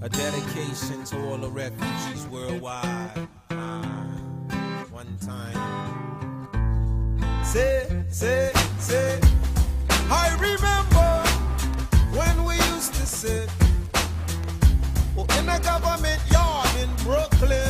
A dedication to all the refugees worldwide. One time. Say. I remember when we used to sit in a government yard in Brooklyn.